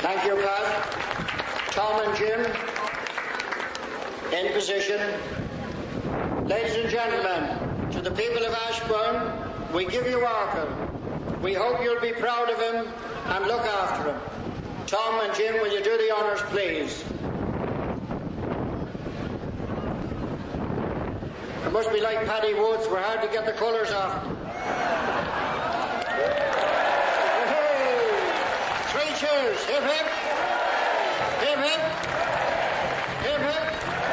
Thank you, Pat. Tom and Jim, in position. Ladies and gentlemen, to the people of Ashbourne, we give you Arkle. We hope you'll be proud of him and look after him. Tom and Jim, will you do the honours, please? It must be like Paddy Woods. We're hard to get the colours off. Hey! 3 cheers. Hip hip. Hip hip. Hip hip.